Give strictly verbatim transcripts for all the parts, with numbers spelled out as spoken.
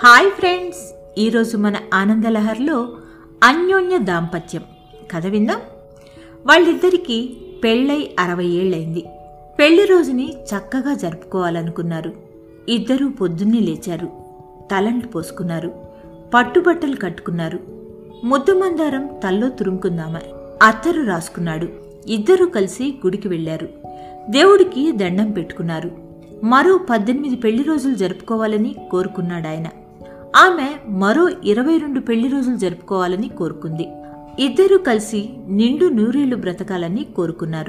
Hi friends, ఈరోజు మన ఆనందలహర్లో అన్యోన్య దాంపత్యం కథ విందాం. వాళ్ళిద్దరికీ పెళ్ళై అరవై ఏళ్ళైంది. పెళ్లి రోజుని చక్కగా జరుపుకోవాలనుకున్నారు. ఇద్దరూ పొద్దున్నే లేచారు, తలంటు పోసుకున్నారు, పట్టుబట్టలు కట్టుకున్నారు. ముద్దు మందారం తల్లో తురుముకుందామా అత్తరు రాసుకున్నాడు. ఇద్దరూ కలిసి గుడికి వెళ్లారు. దేవుడికి దండం పెట్టుకున్నారు. మరో పద్దెనిమిది పెళ్లి రోజులు జరుపుకోవాలని కోరుకున్నాడాయన. ఆమె మరో ఇరవై రెండు పెళ్లి రోజులు జరుపుకోవాలని కోరుకుంది. ఇద్దరూ కలిసి నిండు నూరేళ్లు బ్రతకాలని కోరుకున్నారు.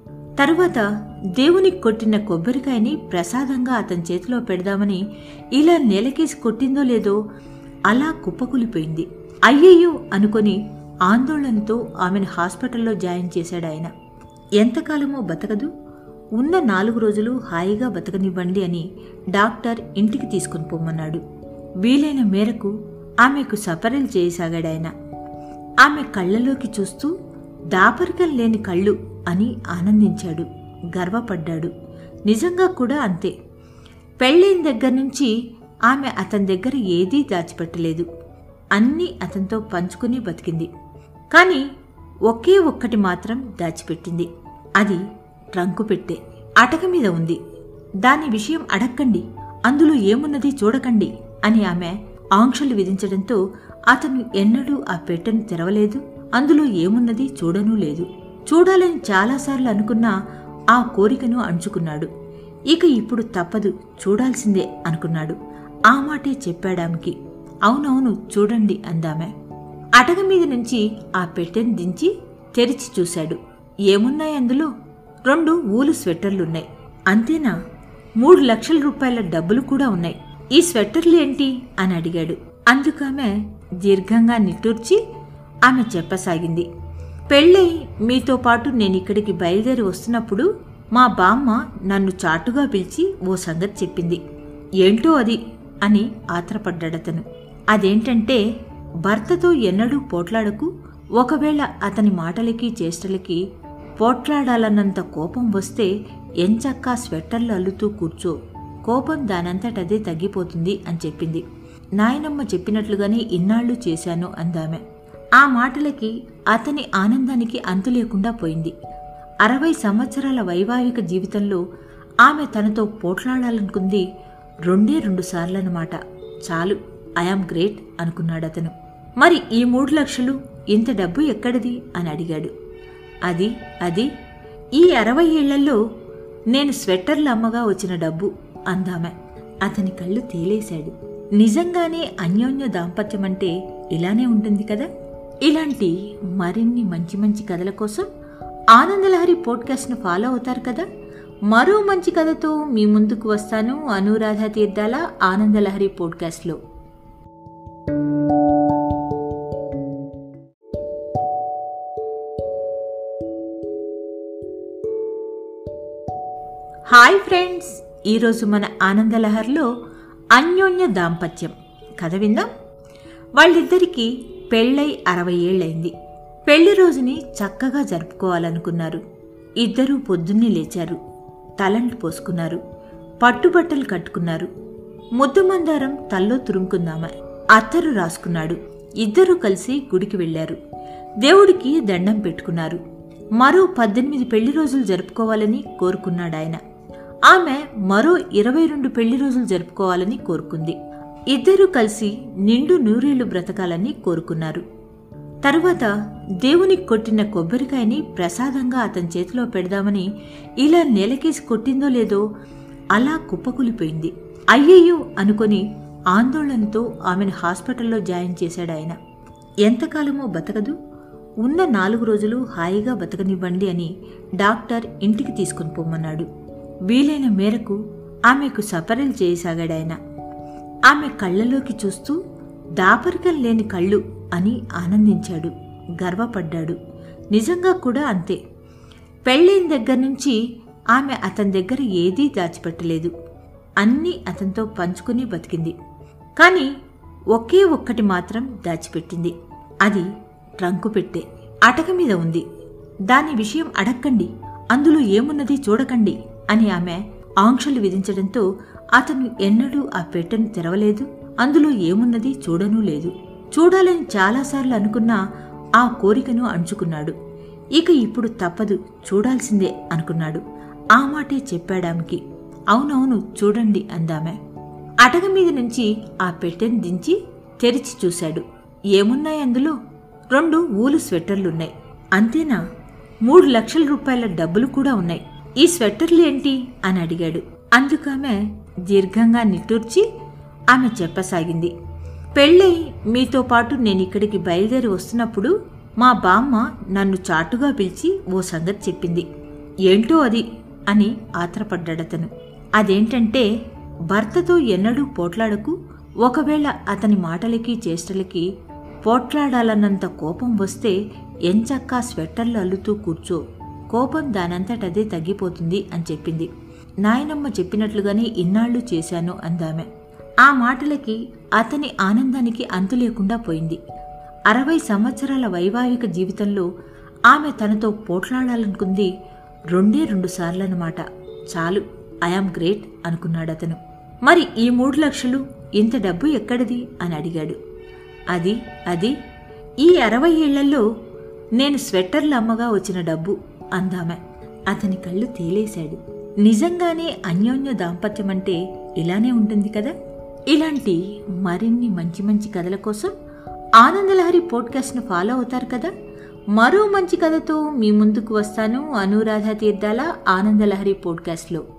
తరువాత దేవునికి కొట్టిన కొబ్బరికాయని ప్రసాదంగా అతని చేతిలో పెడదామని ఇలా నేలకేసి కొట్టిందో లేదో అలా కుప్పకూలిపోయింది. అయ్యయ్యో అనుకొని ఆందోళనతో ఆమెను హాస్పిటల్లో జాయిన్ చేశాడాయన. ఎంతకాలమో బతకదు, ఉన్న నాలుగు రోజులు హాయిగా బతకనివ్వండి అని డాక్టర్ ఇంటికి తీసుకుని పోమన్నాడు. వీలైన మేరకు ఆమెకు సపరలు చేయసాగాడాయన. ఆమె కళ్లలోకి చూస్తూ దాపరికం లేని కళ్ళు అని ఆనందించాడు, గర్వపడ్డాడు. నిజంగా కూడా అంతే. పెళ్ళైన దగ్గర నుంచి ఆమె అతని దగ్గర ఏదీ దాచిపెట్టలేదు. అన్నీ అతనితో పంచుకుని బతికింది. కానీ ఒకే ఒక్కటి మాత్రం దాచిపెట్టింది. అది ట్రంకు పెట్టే అటక మీద ఉంది. దాని విషయం అడక్కండి, అందులో ఏమున్నది చూడకండి అని ఆమె ఆంక్షలు విధించడంతో అతను ఎన్నడూ ఆ పెట్టెను తెరవలేదు. అందులో ఏమున్నది చూడనూ లేదు. చూడాలని చాలాసార్లు అనుకున్నా ఆ కోరికను అణుచుకున్నాడు. ఇక ఇప్పుడు తప్పదు, చూడాల్సిందే అనుకున్నాడు. ఆ మాటే చెప్పాడామెకి. అవునవును చూడండి అందామె. అటక మీద నుంచి ఆ పెట్టెను దించి తెరిచి చూశాడు. ఏమున్నాయి అందులో? రెండు ఊలు స్వెట్టర్లున్నాయి. అంతేనా? మూడు లక్షల రూపాయల డబ్బులు కూడా ఉన్నాయి. ఈ స్వెట్టర్లు ఏంటి అని అడిగాడు. అందుకామె దీర్ఘంగా నిట్టూర్చి ఆమె చెప్పసాగింది. పెళ్ళై మీతో పాటు నేనిక్కడికి బయలుదేరి వస్తున్నప్పుడు మా బామ్మ నన్ను చాటుగా పిలిచి ఓ సంగతి చెప్పింది. ఏంటో అది అని ఆత్రపడ్డాడతను. అదేంటంటే, భర్తతో ఎన్నడూ పోట్లాడకు, ఒకవేళ అతని మాటలకి చేష్టలకి పోట్లాడాలన్నంత కోపం వస్తే ఎంచక్కా స్వెట్టర్లు అల్లుతూ కూర్చో, కోపం దానంతటదే తగ్గిపోతుంది అని చెప్పింది. నాయనమ్మ చెప్పినట్లుగానే ఇన్నాళ్లు చేశాను అందామె. ఆ మాటలకి అతని ఆనందానికి అంతు లేకుండా పోయింది. అరవై సంవత్సరాల వైవాహిక జీవితంలో ఆమె తనతో పోట్లాడాలనుకుంది రెండే రెండు సార్లన్నమాట. చాలు, ఐఆమ్ గ్రేట్ అనుకున్నాడతను. మరి ఈ మూడు లక్షలు ఇంత డబ్బు ఎక్కడిది అని అడిగాడు. అది అది ఈ అరవై ఏళ్లలో నేను స్వెట్టర్ల అమ్మగా వచ్చిన డబ్బు అందామె. అతని కళ్ళు తేలేశాడు. నిజంగానే అన్యోన్య దాంపత్యం అంటే ఇలానే ఉంటుంది కదా. ఇలాంటి మరిన్ని మంచి మంచి కథల కోసం ఆనందలహరి పోడ్కాస్ట్ను ఫాలో అవుతారు కదా. మరో మంచి కథతో మీ ముందుకు వస్తాను అనురాధ తీర్థాల ఆనందలహరి పోడ్కాస్ట్లో. హాయ్ ఫ్రెండ్స్, ఈరోజు మన ఆనందలహర్లో అన్యోన్య దాంపత్యం కథ విందాం. వాళ్ళిద్దరికీ పెళ్ళై అరవై ఏళ్ళైంది. పెళ్లి రోజుని చక్కగా జరుపుకోవాలనుకున్నారు. ఇద్దరూ పొద్దున్నే లేచారు, తలంటు పోసుకున్నారు, పట్టుబట్టలు కట్టుకున్నారు. ముద్దు మందారం తల్లో తురుముకుందామా అత్తరు రాసుకున్నాడు. ఇద్దరూ కలిసి గుడికి వెళ్లారు. దేవుడికి దండం పెట్టుకున్నారు. మరో పద్దెనిమిది పెళ్లి రోజులు జరుపుకోవాలని కోరుకున్నాడాయన. ఆమె మరో ఇరవై రెండు పెళ్లి రోజులు జరుపుకోవాలని కోరుకుంది. ఇద్దరూ కలిసి నిండు నూరేళ్లు బ్రతకాలని కోరుకున్నారు. తరువాత దేవునికి కొట్టిన కొబ్బరికాయని ప్రసాదంగా అతని చేతిలో పెడదామని ఇలా నేలకేసి కొట్టిందో లేదో అలా కుప్పకూలిపోయింది. అయ్యయ్యో అనుకొని ఆందోళనతో ఆమెను హాస్పిటల్లో జాయిన్ చేశాడాయన. ఎంతకాలమో బతకదు, ఉన్న నాలుగు రోజులు హాయిగా బతకనివ్వండి అని డాక్టర్ ఇంటికి తీసుకుని పోమన్నాడు. వీలైన మేరకు ఆమెకు సపరలు చేయసాగాడాయన. ఆమె కళ్లలోకి చూస్తూ దాపరికం లేని కళ్ళు అని ఆనందించాడు, గర్వపడ్డాడు. నిజంగా కూడా అంతే. పెళ్ళైన దగ్గర నుంచి ఆమె అతని దగ్గర ఏదీ దాచిపెట్టలేదు. అన్నీ అతనితో పంచుకుని బతికింది. కానీ ఒకే ఒక్కటి మాత్రం దాచిపెట్టింది. అది ట్రంకు పెట్టే అటక మీద ఉంది. దాని విషయం అడక్కండి, అందులో ఏమున్నది చూడకండి అని ఆమె ఆంక్షలు విధించడంతో అతను ఎన్నడూ ఆ పెట్టెను తెరవలేదు. అందులో ఏమున్నది చూడనూ లేదు. చూడాలని చాలాసార్లు అనుకున్నా ఆ కోరికను అణుచుకున్నాడు. ఇక ఇప్పుడు తప్పదు, చూడాల్సిందే అనుకున్నాడు. ఆ మాటే చెప్పాడామెకి. అవునవును చూడండి అందామె. అటక మీద నుంచి ఆ పెట్టెను దించి తెరిచి చూశాడు. ఏమున్నాయి అందులో? రెండు ఊలు స్వెట్టర్లున్నాయి. అంతేనా? మూడు లక్షల రూపాయల డబ్బులు కూడా ఉన్నాయి. ఈ స్వెట్టర్లు ఏంటి అని అడిగాడు. అందుకామె దీర్ఘంగా నిట్టూర్చి ఆమె చెప్పసాగింది. పెళ్ళై మీతో పాటు నేనిక్కడికి బయలుదేరి వస్తున్నప్పుడు మా బామ్మ నన్ను చాటుగా పిలిచి ఓ సంగతి చెప్పింది. ఏంటో అది అని ఆత్రపడ్డాడతను. అదేంటంటే, భర్తతో ఎన్నడూ పోట్లాడకు, ఒకవేళ అతని మాటలకి చేష్టలకి పోట్లాడాలన్నంత కోపం వస్తే ఎంచక్కా స్వెట్టర్లు అల్లుతూ కూర్చో, కోపం దానంతటదే తగ్గిపోతుంది అని చెప్పింది. నాయనమ్మ చెప్పినట్లుగానే ఇన్నాళ్లు చేశాను అందామె. ఆ మాటలకి అతని ఆనందానికి అంతు లేకుండా పోయింది. అరవై సంవత్సరాల వైవాహిక జీవితంలో ఆమె తనతో పోట్లాడాలనుకుంది రెండే రెండు సార్లన్నమాట. చాలు, ఐఆమ్ గ్రేట్ అనుకున్నాడతను. మరి ఈ మూడు లక్షలు, ఇంత డబ్బు ఎక్కడిది అని అడిగాడు. అది అది ఈ అరవై ఏళ్లలో నేను స్వెట్టర్లు అమ్మగా వచ్చిన డబ్బు అందామె. అతని కళ్ళు తేలేశాడు. నిజంగానే అన్యోన్య దాంపత్యం అంటే ఇలానే ఉంటుంది కదా. ఇలాంటి మరిన్ని మంచి మంచి కథల కోసం ఆనందలహరి పోడ్కాస్ట్ను ఫాలో అవుతారు కదా. మరో మంచి కథతో మీ ముందుకు వస్తాను అనురాధ తీర్థాల ఆనందలహరి పోడ్కాస్ట్లో.